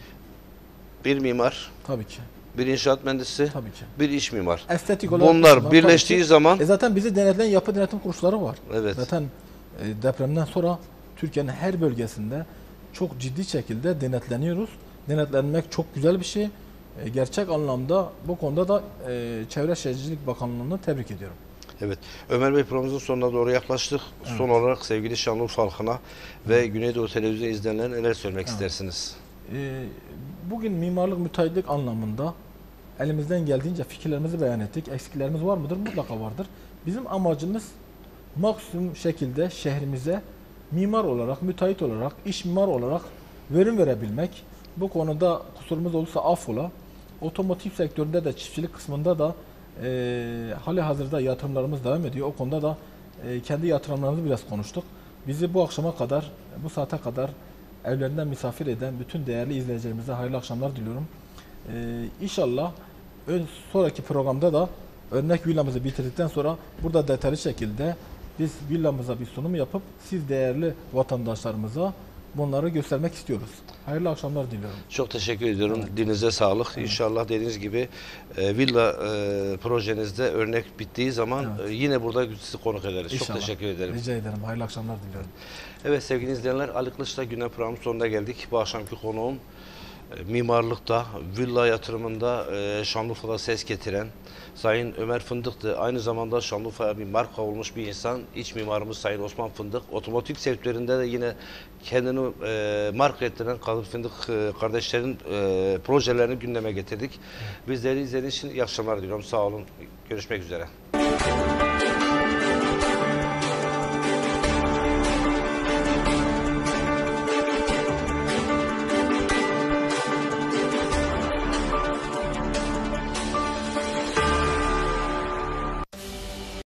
bir mimar, Tabii ki. bir inşaat mühendisi, Tabii ki. bir iç mimar. Estetik olarak Bunlar tabii birleştiği ki. zaman E zaten bizi denetleyen yapı denetim kuruluşları var. evet. Zaten e, depremden sonra Türkiye'nin her bölgesinde çok ciddi şekilde denetleniyoruz. Denetlenmek çok güzel bir şey. E, gerçek anlamda bu konuda da e, Çevre Şehircilik Bakanlığı'nı tebrik ediyorum. Evet. Ömer Bey programımızın sonuna doğru yaklaştık. Son olarak sevgili Şanlıurfa halkına ve Güneydoğu Televizyon izleyenlerine neler söylemek istersiniz? E, bugün mimarlık müteahhitlik anlamında elimizden geldiğince fikirlerimizi beyan ettik. Eksiklerimiz var mıdır? Mutlaka vardır. Bizim amacımız maksimum şekilde şehrimize mimar olarak, müteahhit olarak, iş mimar olarak verim verebilmek. Bu konuda kusurumuz olursa affola. Otomotiv sektöründe de, çiftçilik kısmında da e, hali hazırda yatırımlarımız devam ediyor. O konuda da e, kendi yatırımlarımızı biraz konuştuk. Bizi bu akşama kadar, bu saate kadar evlerinden misafir eden bütün değerli izleyicilerimize hayırlı akşamlar diliyorum. E, İnşallah ön, sonraki programda da örnek villamızı bitirdikten sonra burada detaylı şekilde biz villamıza bir sunum yapıp siz değerli vatandaşlarımıza bunları göstermek istiyoruz. Hayırlı akşamlar diliyorum. Çok teşekkür ediyorum. Dilinize sağlık. İnşallah dediğiniz gibi e, villa e, projenizde örnek bittiği zaman Evet. e, yine burada sizi konuk ederiz. İnşallah. Çok teşekkür ederim. Rica ederim. Hayırlı akşamlar diliyorum. Evet sevgili izleyenler, Ali Kılıç'la Gündem programının sonuna geldik. Bu akşamki konuğum e, mimarlıkta, villa yatırımında e, Şanlıurfa'da ses getiren Sayın Ömer Fındık'tı. Aynı zamanda Şanlıurfa'ya bir marka olmuş bir insan. İç mimarımız Sayın Osman Fındık. Otomotiv sektöründe de yine kendini e, marka ettiren Kadir Fındık e, kardeşlerin e, projelerini gündeme getirdik. Bizleri izlediğiniz için iyi akşamlar diliyorum. Sağ olun. Görüşmek üzere.